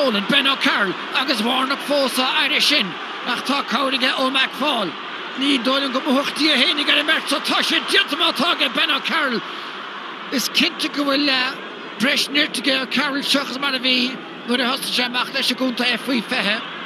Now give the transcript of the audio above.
Nolan, Ben O'Carroll, agus Warnock Fosa Irish sin, ach tá cóige ó McFall. Ní dólan go muchtaí a hénig ar a mert so tá sé diatamátá Ben O'Carroll. Is cinnte go bhfuil breis nirtige O'Carroll seachas mar a bhí nuair a hosta sé amach leis a gúnta faoi fethe.